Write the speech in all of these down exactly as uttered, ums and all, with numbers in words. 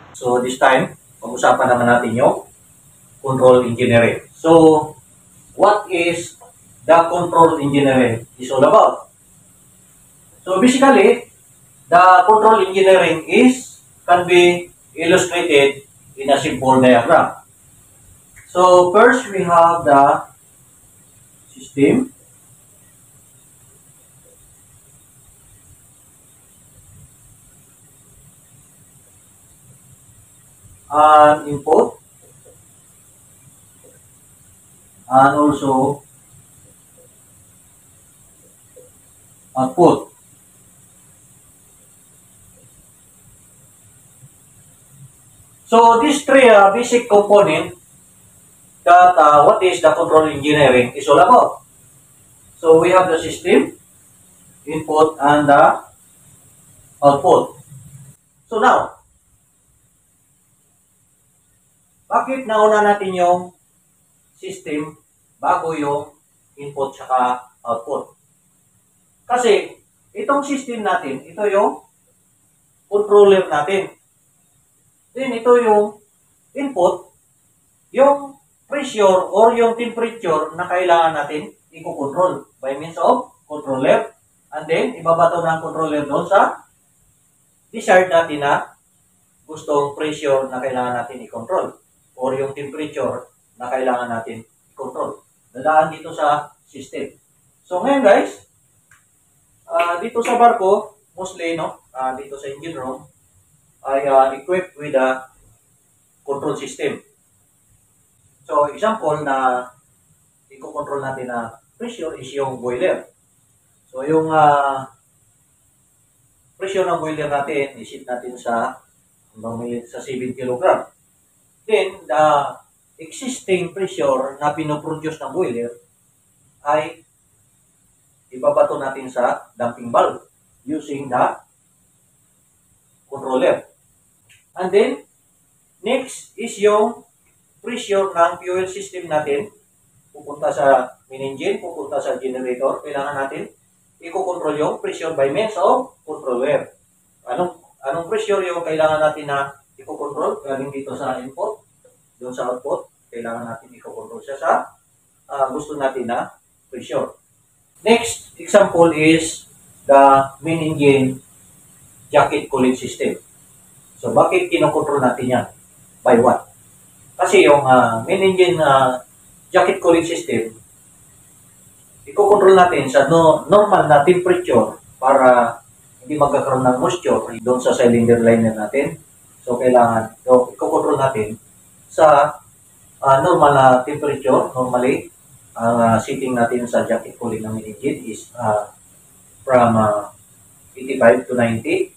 So this time, pag-usapan naman natin yung control engineering. So, what is the control engineering is all about? So basically, the control engineering is can be illustrated in a simple diagram. So first we have the system. And input and also output. So these three uh, basic components that uh, what is the control engineering is all about. So we have the system, input, and the output. So now, bakit nauna natin yung system bago yung input saka output? Kasi itong system natin, ito yung controller natin. Then ito yung input, yung pressure or yung temperature na kailangan natin i-control by means of controller. And then ibabato ng controller doon sa desired natin na gustong pressure na kailangan natin i-control or yung temperature na kailangan natin i-control. Dadaan dito sa system. So ngayon guys, uh, dito sa barko, mostly no, uh, dito sa engine room, ay uh, equipped with a control system. So example na i-control natin na pressure is yung boiler. So yung uh, pressure ng boiler natin, isit natin sa sa seven kilogram. Then, the existing pressure na pinoproduce ng boiler ay ibabato natin sa damping valve using the controller. And then, next is yung pressure ng fuel system natin. Pupunta sa main engine, pupunta sa generator. Kailangan natin i-control yung pressure by means of controller. Anong, anong pressure yung kailangan natin na i-control? Galing dito sa input, doon sa output, kailangan natin i-control siya sa uh, gusto natin na pressure. Next example is the main engine jacket cooling system. So, bakit kinokontrol natin yan? By what? Kasi yung uh, main engine uh, jacket cooling system, i-control natin sa no, normal na temperature para hindi magkakaroon ng moisture doon sa cylinder liner natin. So, kailangan, so, i-control natin sa uh, normal na temperature. Normally, ang uh, setting natin sa jacket cooling ng main engine is uh, from uh, eighty-five to ninety.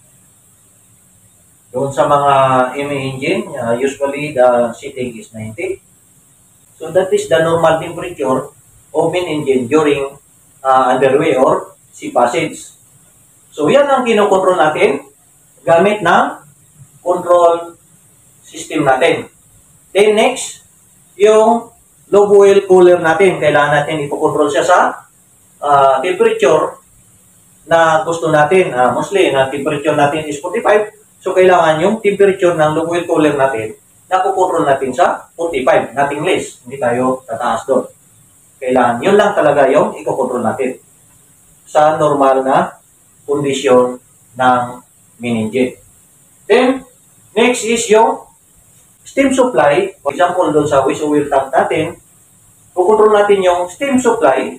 Doon sa mga M A engine, uh, usually the setting is ninety. So that is the normal temperature of main engine during uh, underway or sea passage. So yan ang kinokontrol natin gamit ng control system natin. Then next, yung low boil cooler natin. Kailangan natin ipokontrol siya sa uh, temperature na gusto natin. Uh, mostly, na temperature natin is forty-five. So, kailangan yung temperature ng low boil cooler natin na kukontrol natin sa forty-five. Nothing less. Hindi tayo tataas doon. Kailangan, yun lang talaga yung ikokontrol natin sa normal na kondisyon ng main engine. Then, next is yung steam supply. For example, doon sa waste oil tank natin, kukontrol natin yung steam supply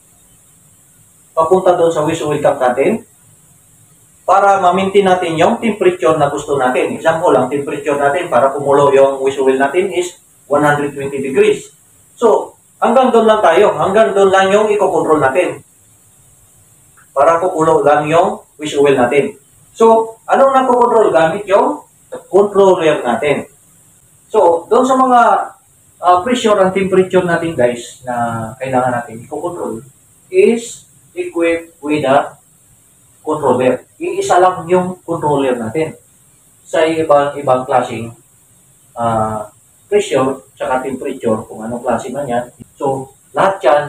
papunta doon sa waste oil tank natin para ma-maintain natin yung temperature na gusto natin. Example, ang temperature natin para kumulo yung waste oil natin is one hundred twenty degrees. So, hanggang doon lang tayo. Hanggang doon lang yung ikokontrol natin para kukulo lang yung waste oil natin. So, anong nakokontrol? Gamit yung controller natin. So, doon sa mga uh, pressure and temperature natin guys na kailangan natin i-control is equipped with a controller. Iisa lang yung controller natin sa ibang-ibang klaseng uh, pressure tsaka temperature kung anong klase man yan. So, lahat yan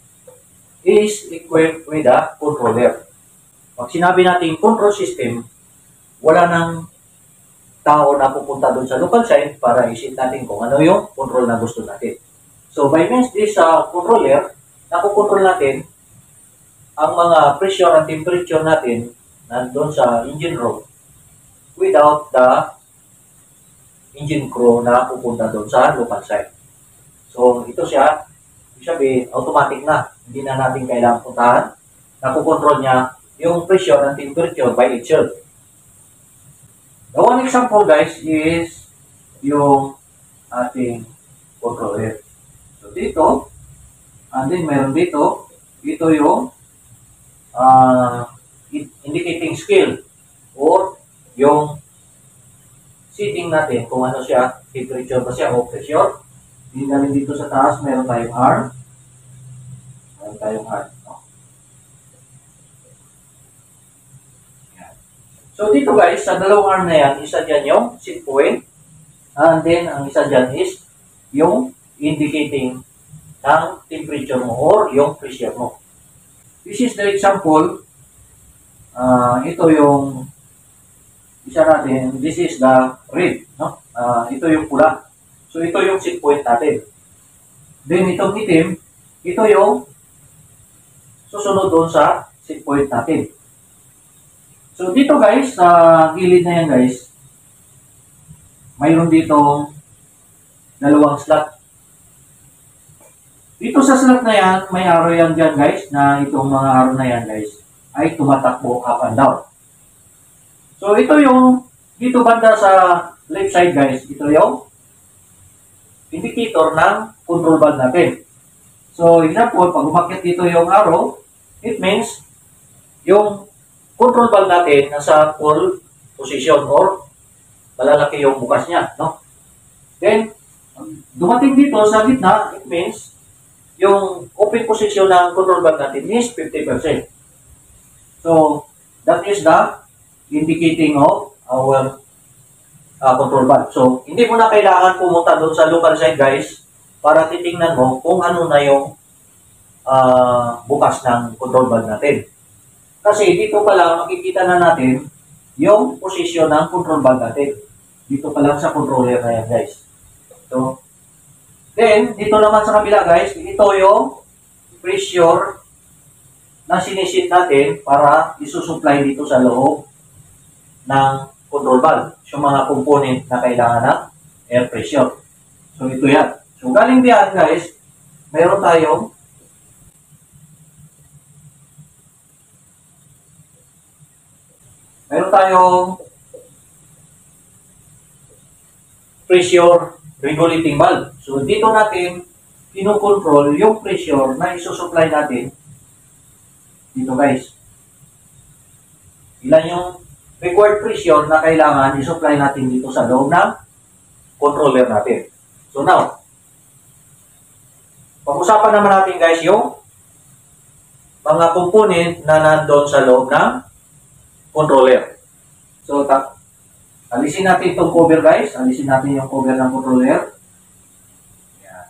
is equipped with a controller. Pag sinabi natin control system, wala nang tao na pupunta doon sa local site para isit natin kung ano yung control na gusto natin. So by means this uh, controller, nakukontrol natin ang mga pressure at temperature natin nandun sa engine room without the engine crew na pupunta doon sa local site. So ito siya, ibig sabihin, automatic na. Hindi na natin kailangan puntahan. Nakukontrol niya yung pressure and temperature by itself. The one example guys is yung ating controller. So dito, and then meron dito, ito yung uh, indicating scale or yung setting natin kung ano siya, temperature ba siya o pressure. Hindi na rin dito sa taas, meron tayong R. Meron tayong R. No? So dito guys, sa dalawang arm na yan, isa dyan yung set point, and then ang isa dyan is yung indicating ng temperature mo or yung pressure mo. This is the example. Uh, ito yung isa natin, this is the red. No? Uh, ito yung pula. So ito yung set point natin. Then itong itim, ito yung susunod doon sa set point natin. So dito guys, sa gilid na yan guys, mayroon ditong dalawang slot. Dito sa slot na yan, may arrow yan dyan guys, na itong mga arrow na yan guys, ay tumatakbo up and down. So ito yung, dito banda sa left side guys, ito yung indicator ng control valve natin. So example, pag umakyat dito yung arrow, it means yung control valve natin nasa full position or malalaki yung bukas niya, no? Then, dumating dito sa gitna, it means yung open position ng control valve natin is fifty percent. So, that is the indicating of our uh, control valve. So, hindi mo na kailangan pumunta doon sa local site guys para titingnan mo kung ano na yung uh, bukas ng control valve natin. Kasi dito pa lang makikita na natin yung posisyon ng control valve natin. Dito pa lang sa controller na yan guys. So, then, dito naman sa kabila guys, ito yung pressure na sinisit natin para isusupply dito sa loob ng control valve. Yung mga component na kailangan ng air pressure. So, ito yan. So, galing diyan guys, mayroon tayong Meron tayong pressure regulating valve. So, dito natin kinokontrol yung pressure na isusupply natin dito guys. Ilan yung required pressure na kailangan isupply natin dito sa loob ng controller natin. So, now, pag-usapan naman natin guys yung mga component na nandun sa loob ng controller. So, ta alisin natin itong cover guys. Alisin natin yung cover ng controller. Yan.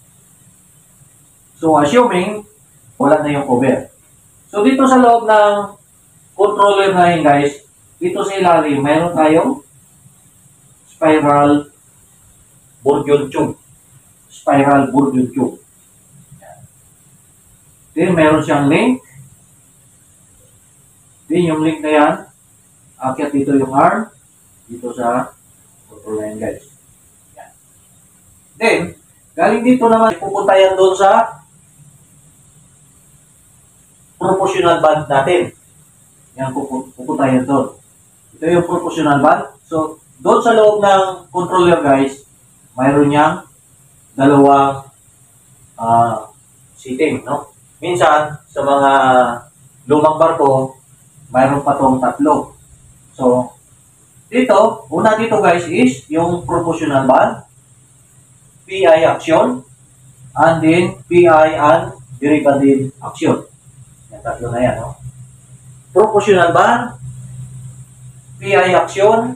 So, assuming wala na yung cover. So, dito sa loob ng controller na yun guys, dito sa ilalim, mayroon tayong spiral Bourdieu tube. Spiral Bourdieu tube. Yan. Then, mayroon siyang link. Then, yung link na yan, akyat dito yung arm, dito sa control line guys. Yan. Then, galing dito naman, pupunta yan doon sa proportional band natin. Yan, pupunta yan doon. Ito yung proportional band. So, doon sa loob ng controller guys, mayroon niyang dalawang uh, seating, no? Minsan, sa mga lumang barko, mayroon pa tong tatlo. So, dito, una dito guys is yung proportional band, P I action, and then P I and derivative action. Yan, tatlo na yan, no? Proportional band, P I action,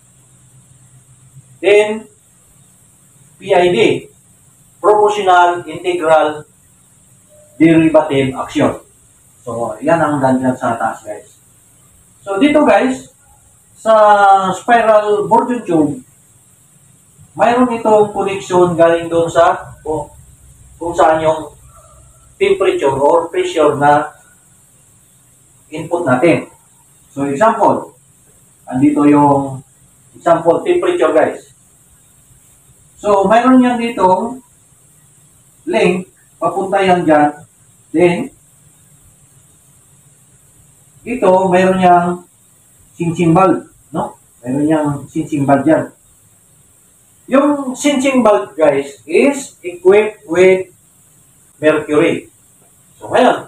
then P I D, proportional integral derivative action. So, yan ang dandan sa taas guys. So, dito guys, sa spiral bourdon tube, mayroon itong connection galing doon sa kung, kung saan yung temperature or pressure na input natin. So example, andito yung example temperature guys. So mayroon yan dito link papunta yan dyan. Then ito mayroon yang sensing bulb, no? Mayroon yang sensing bulb dyan. Yung sensing bulb guys is equipped with mercury. So ngayon,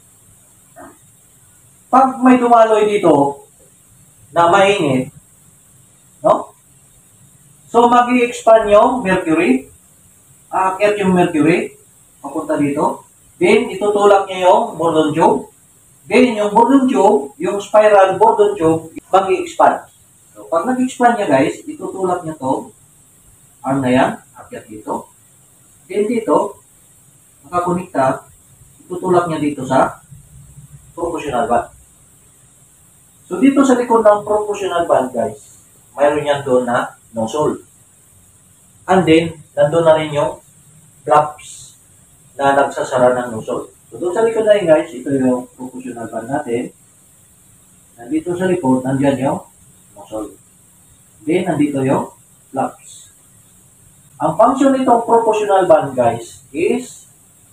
pag may dumaloy dito na mainit, no? So mag-i-expand yung mercury, aakyat yung mercury, papunta dito. Then itutulak niya yung bourdon tube. Then yung bourdon tube, yung spiral bourdon tube, mag-i-expand. So pag nag-expand niya guys, itutulak niya to, arm na yan, aakyat dito. Then dito, makakonekta, itutulak niya dito sa proportional band. So, dito sa likod ng proportional band, guys, mayroon yan doon na nozzle. And then, nandun na rin yung flaps na nagsasara ng nozzle. So, doon sa likod na rin, guys, ito yung proportional band natin. Nandito sa likod, nandiyan yung nozzle. Then, nandito yung flaps. Ang function nitong proportional band, guys, is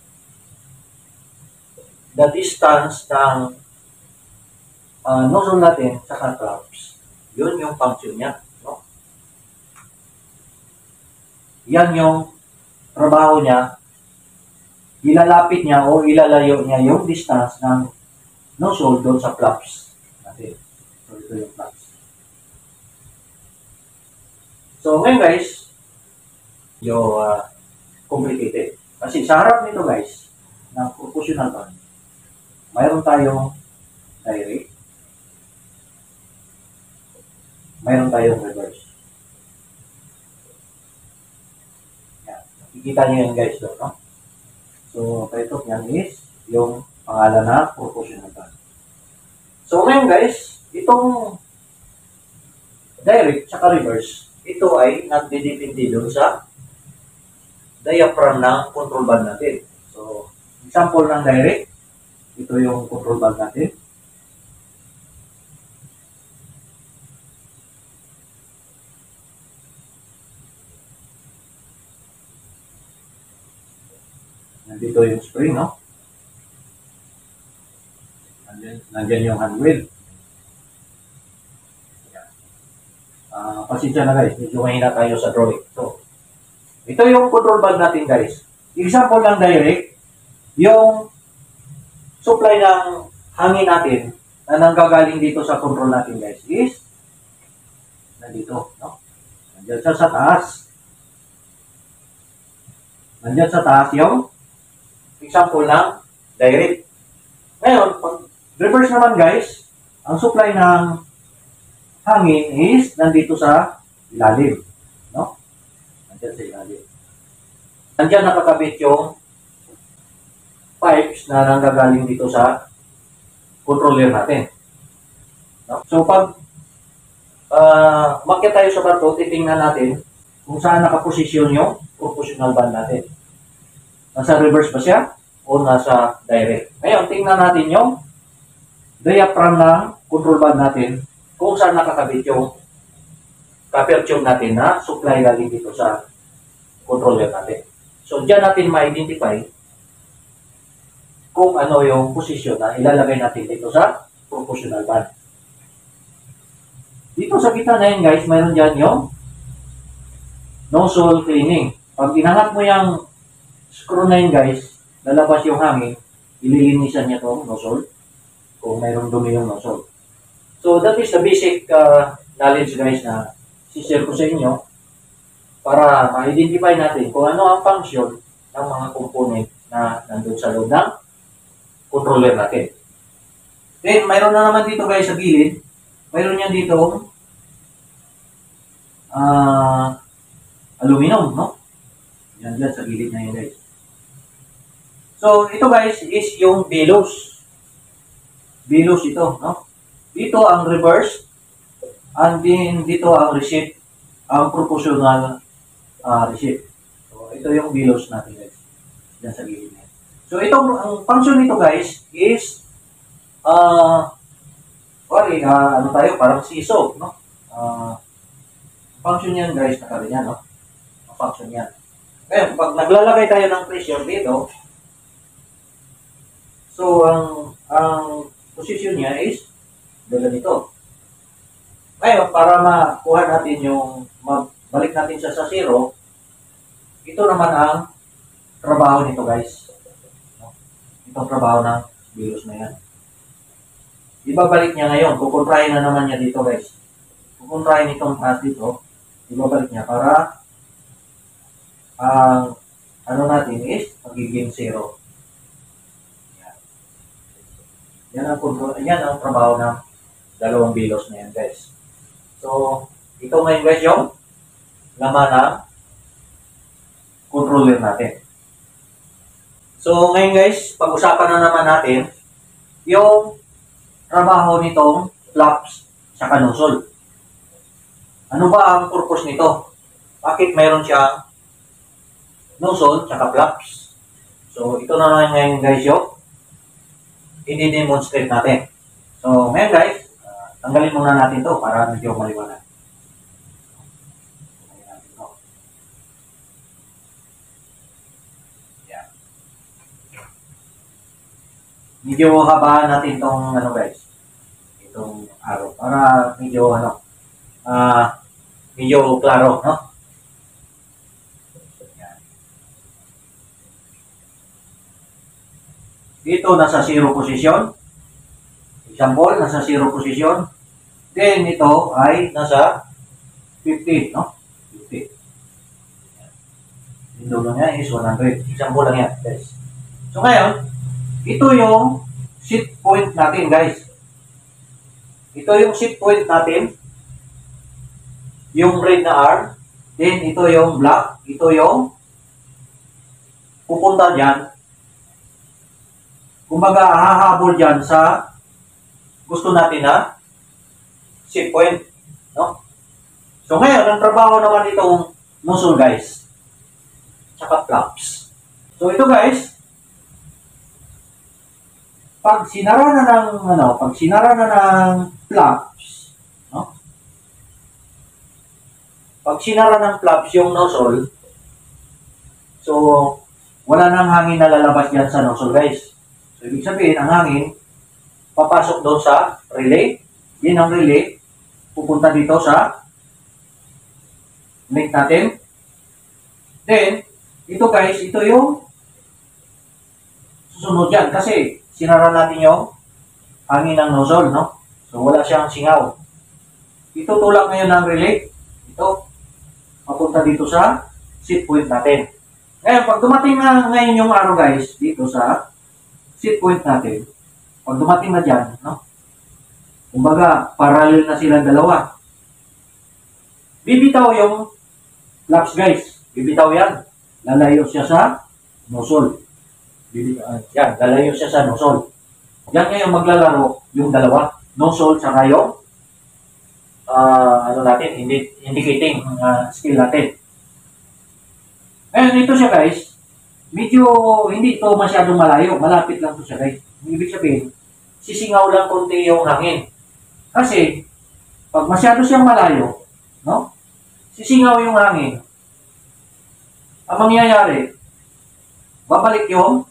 the distance ng Uh, nozzle natin sa flaps. Yun yung function niya. No? Yan yung trabaho niya. Ilalapit niya o ilalayo niya yung distance ng nozzle doon sa flaps natin. So, ito yung flaps. So, ngayon guys, yung uh, complicated. Kasi sa harap nito guys, ng proportional band, mayroon tayong direct, mayroon tayong reverse. Yan. Nakikita nyo yan guys doon, no? So, ito yan is yung pangalan na proportional band. So, ngayon guys, itong direct tsaka reverse, ito ay nagdidepende doon sa diaphragm ng control band natin. So, example ng direct, ito yung control band natin. Nandito yung spring, no? Nandyan, nandyan yung hand wheel. Uh, pasensya na guys, medyo mahina tayo sa drawing. So, ito yung control band natin guys. Example ng direct, yung supply ng hangin natin na nanggagaling dito sa control natin guys is nandito, no? Nandyan sa, sa taas. Nandyan sa taas yung example ng direct. Ngayon, pag reverse naman guys, ang supply ng hangin is nandito sa ilalim. No? Nandyan sa ilalim. Nandyan nakakabit yung pipes na nanggagaling dito sa controller natin. No? So, pag uh, makyat tayo sa bato, titingnan natin kung saan nakaposisyon yung proportional band natin. Nasa reverse ba siya o nasa direct? Ngayon, tingnan natin yung diaphragm ng control band natin kung saan nakakabit yung copper tube natin na supply galing dito sa controller natin. So, dyan natin ma-identify kung ano yung posisyon na ilalagay natin dito sa proportional band. Dito sa gitna na yun guys, mayroon dyan yung nozzle cleaning. Pag inangat mo yung screw na yun guys, lalabas yung hangin, ililinisan niya itong nozzle kung mayroong dumi yung nozzle. So that is the basic uh, knowledge guys na sishare ko sa inyo para ma-identify natin kung ano ang function ng mga component na nandun sa loob ng controller natin. Then mayroon na naman dito guys sa gilid, mayroon yan dito uh, aluminum, no? Yan dyan sa gilid na yun guys. So, ito guys is yung bellows. Bellows ito, no? Dito ang reverse, And din dito ang receipt, ang proportional uh, receipt. So, ito yung bilos natin guys. Diyan sa gilid niya. So, itong, ang function nito guys is, uh, sorry, uh, ano tayo, parang siso, no? Uh, function yan guys, nakari yan, no? Ang function yan. Ngayon, pag naglalagay tayo ng pressure dito, so, ang, ang position niya is, dala nito. Ngayon, para makuha natin yung, balik natin siya sa zero, ito naman ang trabaho nito guys. Itong trabaho ng bilos na yan. Ibabalik niya ngayon, kukontrahin na naman niya dito guys. Kukontrahin itong part dito, ibabalik niya para ang ano natin is magiging zero. Yan. Yan ang, yan ang trabaho ng dalawang bilos na yan guys. So, ito ngayon guys yung laman ng controller natin. So, ngayon guys, pag-usapan na naman natin yung trabaho nitong flaps sa nozzle. Ano ba ang purpose nito? Bakit mayroon siyang nozzle at flaps? So, ito na naman ngayon guys yung i-demonstrate natin. So, ngayon guys, tanggalin muna natin to para medyo maliwanag. Yan. Medyo habaan natin tong ano guys, itong araw para medyo ano, ah, uh, medyo klaro, no? Yan. Dito nasa zero position. Example, nasa zero position. Then, ito ay nasa fifty, no? fifty. Yung dulo niya is one hundred. Example lang yan, guys. So, ngayon, ito yung set point natin, guys. Ito yung set point natin. Yung red na R. Then, ito yung black. Ito yung pupunta dyan. Kumbaga, hahabol dyan sa gusto natin na set point, no? So ngayon, ang trabaho naman itong nozzle guys, tsaka flaps. So ito guys, pag sinara na ng ano, pag sinara na ng flaps, no? Pag sinara ng flaps yung nozzle, so wala nang hangin na lalabas diyan sa nozzle guys. So ibig sabihin, ang hangin papasok doon sa relay. Yan ang relay. Pupunta dito sa link natin. Then, ito guys, ito yung susunod yan. Kasi, sinara natin yung hangin ng nozzle, no? So, wala siyang singaw. Itutulak ngayon ng relay. Ito. Papunta dito sa set point natin. Ngayon, pag dumating na ngayon yung araw guys, dito sa set point natin, pag dumating na dyan, no? Kumbaga, parallel na silang dalawa. Bibitaw yung flaps guys. Bibitaw yan. Lalayo siya sa nozzle. Bibitaw, yan, lalayo siya sa nozzle. Yan ngayon maglalaro yung dalawa. Nozzle tsaka yung uh, ano natin, indi indicating uh, skill natin. Ngayon, ito siya guys. Medyo hindi ito masyadong malayo. Malapit lang ito siya guys. Ibig sabihin, sisingaw lang konti yung hangin. Kasi, pag masyado siyang malayo, no? Sisingaw yung hangin. Ang mangyayari, babalik yung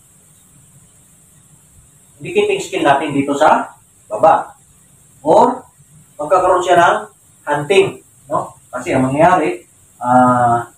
indicating skill natin dito sa baba. Or, magkakaroon siya ng hunting, no? Kasi ang mangyayari, ah,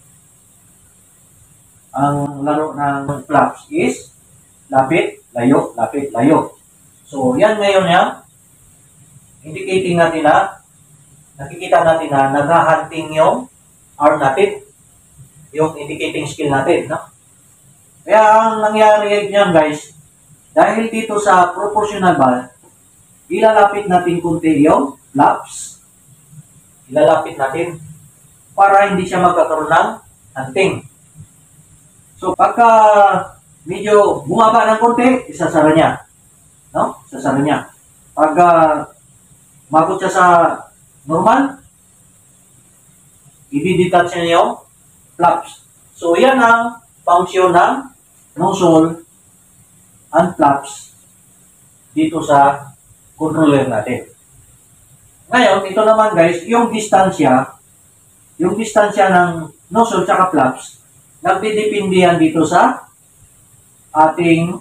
uh, ang laro ng flaps is lapit, layo, lapit, layo. So, yan ngayon yan. Indicating natin na, nakikita natin na naghahunting yung arm natin. Yung indicating skill natin, no? Kaya ang nangyari niyan guys, dahil dito sa proportional bar, ilalapit natin kunti yung flaps. Ilalapit natin para hindi siya magkakaroon ng hunting. So, pagka medyo bumaba ng konti, isasara niya. No? Isasara niya. Pag uh, mabot siya sa normal, i-detach niya yung flaps. So, yan ang function ng nozzle and flaps dito sa controller natin. Ngayon, ito naman guys, yung distansya, yung distansya ng nozzle at flaps, nagdidepende yan dito sa ating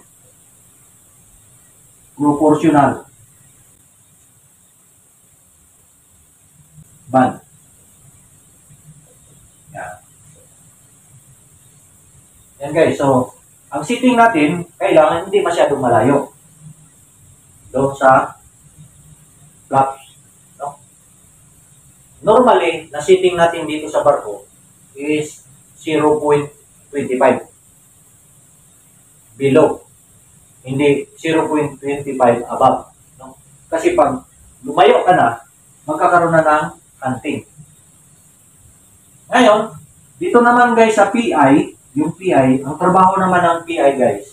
proportional band. Yan. Yan guys, so, ang setting natin, kailangan hindi masyadong malayo doon sa flaps. No? Normally, na setting natin dito sa barko is zero point two five. Below. Hindi zero point two five above. No? Kasi pag lumayo ka na, magkakaroon na ng hunting. Ngayon, dito naman guys sa P I, yung P I, ang trabaho naman ng P I guys,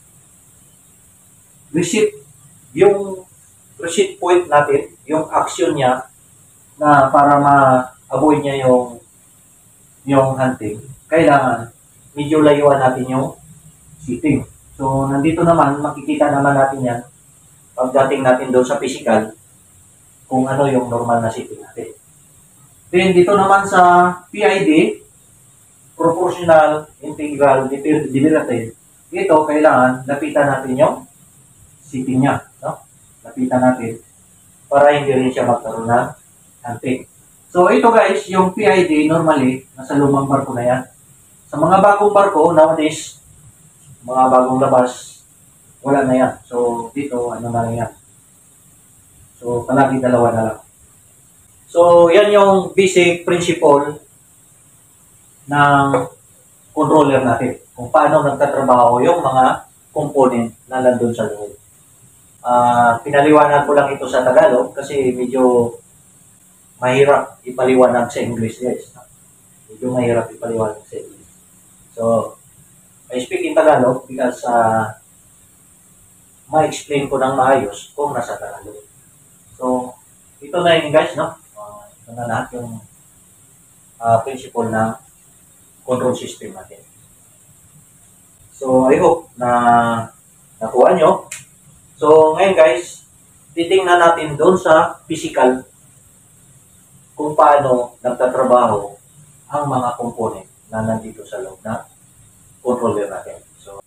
receipt, yung receipt point natin, yung action niya na para ma-avoid niya yung yung hunting, kailangan medyo layuan natin yung setting. So, nandito naman, makikita naman natin yan pagdating natin doon sa physical kung ano yung normal na setting natin. Then, dito naman sa P I D, proportional, integral, derivative, ito, kailangan lapitan natin yung setting niya. No? Lapitan natin para hindi rin siya magkaroon ng hunting. So, ito guys, yung P I D, normally, nasa lumang barko na yan. Sa mga bagong barko, nowadays, mga bagong labas, wala na yan. So, dito, ano na lang yan. So, palagi dalawa na lang. So, yan yung basic principle ng controller natin. Kung paano nagtatrabaho yung mga component na nandun sa loob. Uh, pinaliwanag ko lang ito sa Tagalog kasi medyo mahirap ipaliwanag sa English, guys. Medyo mahirap ipaliwanag sa English. So, I speak in Tagalog because uh, ma-explain ko ng maayos kung nasa Tagalog. So, ito na yun guys, no? Uh, ito na lahat yung uh, principle ng control system natin. So, I hope na nakuha nyo. So, ngayon guys, titingnan natin doon sa physical kung paano nagtatrabaho ang mga component na nandito sa loob na controller natin. So,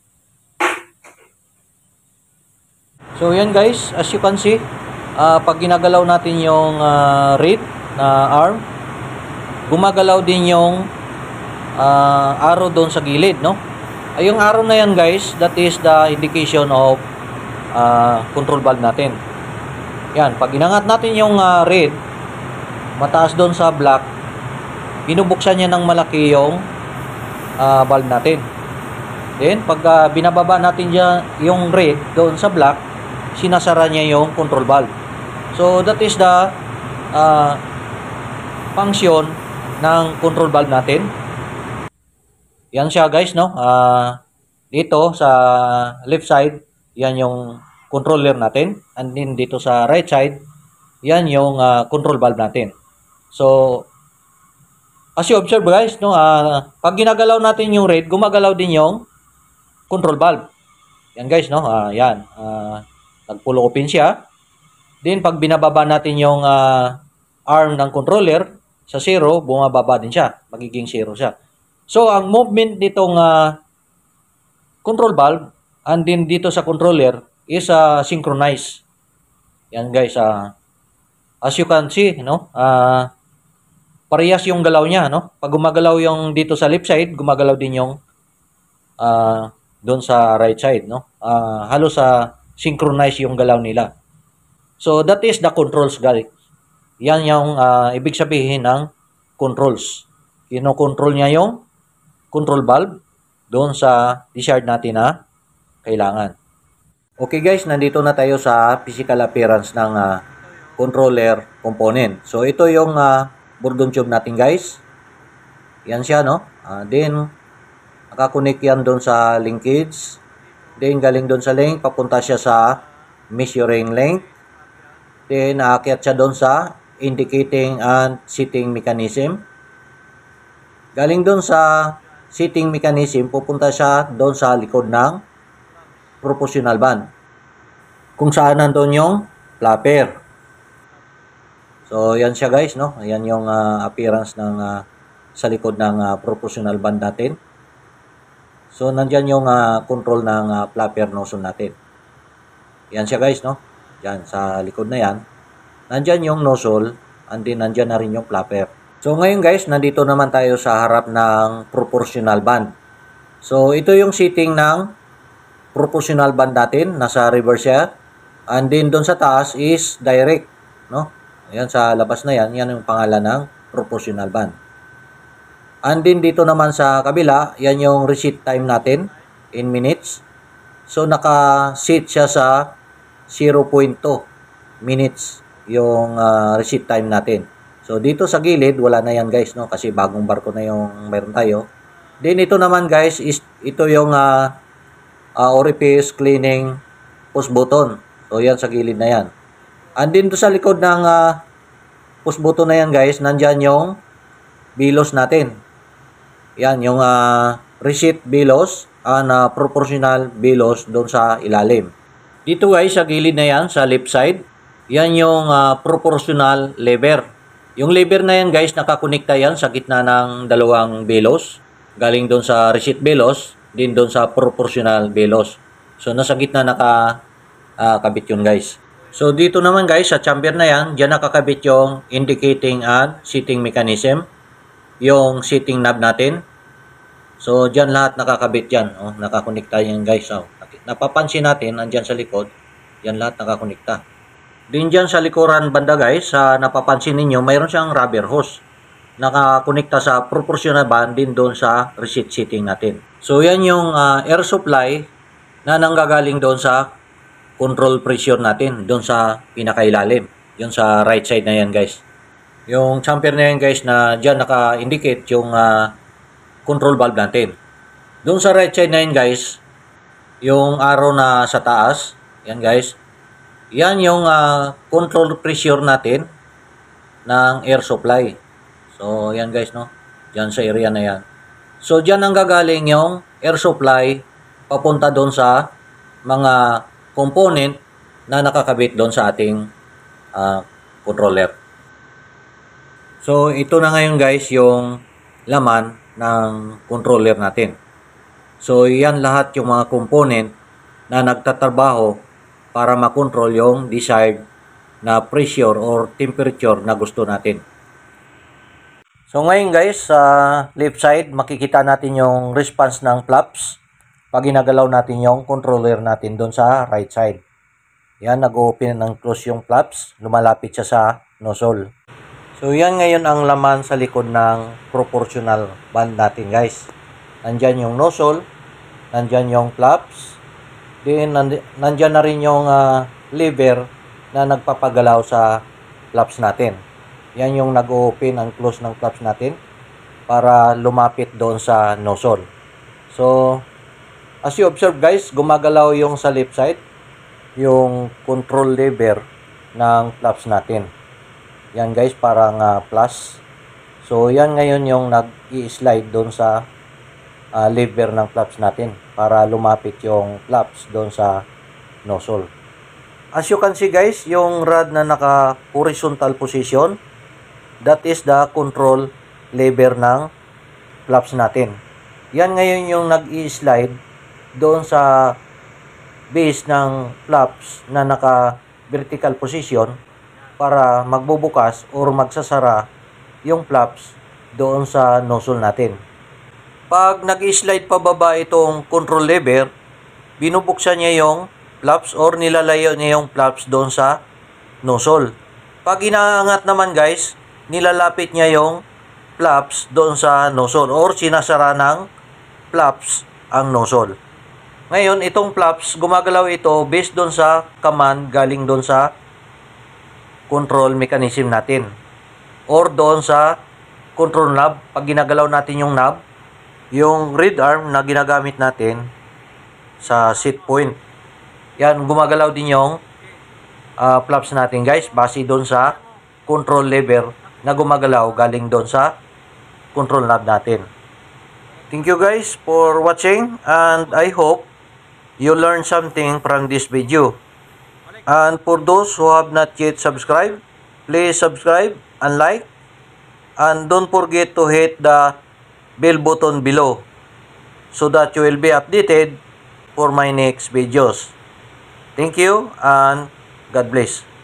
so yan guys, as you can see, uh, pag ginagalaw natin yung uh, reed na arm, gumagalaw din yung uh, arrow doon sa gilid, no? Ay, yung arrow na yan guys, that is the indication of uh, control valve natin. Yan, pag inangat natin yung uh, reed mataas doon sa block, binubuksan niya ng malaki yung uh, valve natin. Then, pag uh, binababa natin dyan yung reed doon sa block, sinasara niya yung control valve. So, that is the uh, function ng control valve natin. Yan siya guys, no? Uh, dito sa left side, yan yung controller natin. And then dito sa right side, yan yung uh, control valve natin. So, as you observe guys, no, uh, pag ginagalaw natin yung reed, gumagalaw din yung control valve. Yan guys, no, uh, yan, uh, nag-pull open siya. Then, pag binababa natin yung uh, arm ng controller sa zero, bumababa din siya, magiging zero siya. So, ang movement nitong uh, control valve, and then dito sa controller, is uh, synchronized. Yan guys, uh, as you can see, no, uh, parehas yung galaw niya, no? Pag gumagalaw yung dito sa left side, gumagalaw din yung uh, doon sa right side, no? Uh, halos sa uh, synchronize yung galaw nila. So, that is the controls, guys. Yan yung uh, ibig sabihin ng controls. Kino-control niya yung control valve doon sa desired natin na kailangan. Okay guys, nandito na tayo sa physical appearance ng uh, controller component. So, ito yung uh, bourdon tube natin guys. Yan siya, no? Uh, then, nakakunik yan doon sa linkage. Then, galing doon sa length, papunta siya sa measuring length. Then, naakyat siya doon sa indicating and setting mechanism. Galing doon sa setting mechanism, pupunta siya doon sa likod ng proportional band, kung saan nandun yung flapper. So, yan siya guys, no? Ayan yung uh, appearance ng uh, sa likod ng uh, proportional band natin. So, nandyan yung uh, control ng uh, flapper nozzle natin. Yan siya guys, no? Yan, sa likod na yan. Nandyan yung nozzle, and then nandyan na rin yung flapper. So, ngayon guys, nandito naman tayo sa harap ng proportional band. So, ito yung setting ng proportional band natin. Nasa reverse siya. And then, doon sa taas is direct, no? Ayan, sa labas na yan, yan yung pangalan ng proportional band. And then, dito naman sa kabila, yan yung reset time natin in minutes. So, naka-set siya sa zero point two minutes yung uh, reset time natin. So, dito sa gilid, wala na yan guys, no? Kasi bagong barko na yung meron tayo. Then, ito naman guys, is, ito yung uh, uh, orifice cleaning push button. So, yan sa gilid na yan. And then, sa likod ng uh, push button na yan guys, nandyan yung bilos natin. Yan, yung uh, reset bilos and uh, proportional bilos doon sa ilalim. Dito guys, sa gilid na yan, sa left side, yan yung uh, proportional lever. Yung lever na yan guys, nakakonekta yan sa gitna ng dalawang bilos. Galing doon sa reset bilos, din doon sa proportional bilos. So, nasa gitna nakakabit uh, yun guys. So, dito naman guys, sa chamber na yan, dyan nakakabit yung indicating and setting mechanism. Yung setting knob natin. So, dyan lahat nakakabit yan. Oh, nakakonekta yan guys. Oh. Napapansin natin, andyan sa likod, yan lahat nakakonekta. Din dyan sa likuran banda guys, sa napapansin ninyo, mayroon siyang rubber hose. Nakakonekta sa proportional band din doon sa reset setting natin. So, yan yung uh, air supply na nanggagaling doon sa control pressure natin doon sa pinakailalim. Yung sa right side na yan guys. Yung chamber na yan guys na dyan naka-indicate yung uh, control valve natin. Doon sa right side na yan guys, yung arrow na sa taas, yan guys, yan yung uh, control pressure natin ng air supply. So yan guys, no, dyan sa area na yan. So dyan ang gagaling yung air supply papunta doon sa mga component na nakakabit doon sa ating uh, controller. So, ito na ngayon guys yung laman ng controller natin. So, yan lahat yung mga component na nagtatrabaho para makontrol yung desired na pressure or temperature na gusto natin. So, ngayon guys, sa left side, makikita natin yung response ng flaps pag ginagalaw natin yung controller natin doon sa right side. Yan, nag-open and close yung flaps. Lumalapit siya sa nozzle. So, yan ngayon ang laman sa likod ng proportional band natin, guys. Nandyan yung nozzle. Nandyan yung flaps. Then, nandyan na rin yung uh, lever na nagpapagalaw sa flaps natin. Yan yung nag-open and close ng flaps natin para lumapit doon sa nozzle. So, as you observe guys, gumagalaw yung sa left side, yung control lever ng flaps natin. Yan guys, parang uh, plus. So, yan ngayon yung nag-i-slide doon sa uh, lever ng flaps natin para lumapit yung flaps doon sa nozzle. As you can see guys, yung rod na naka-horizontal position, that is the control lever ng flaps natin. Yan ngayon yung nag-i-slide doon sa base ng flaps na naka-vertical position para magbubukas or magsasara yung flaps doon sa nozzle natin. Pag nag-slide pababa itong control lever, binubuksan niya yung flaps or nilalayo niya yung flaps doon sa nozzle. Pag inaangat naman guys, nilalapit niya yung flaps doon sa nozzle or sinasara ng flaps ang nozzle. Ngayon, itong flaps, gumagalaw ito based doon sa command galing doon sa control mechanism natin. Or doon sa control knob. Pag ginagalaw natin yung knob, yung red arm na ginagamit natin sa set point. Yan, gumagalaw din yung uh, flaps natin guys, base doon sa control lever na gumagalaw galing doon sa control knob natin. Thank you guys for watching, and I hope you learned something from this video. And for those who have not yet subscribed, please subscribe and like, and don't forget to hit the bell button below so that you will be updated for my next videos. Thank you and God bless.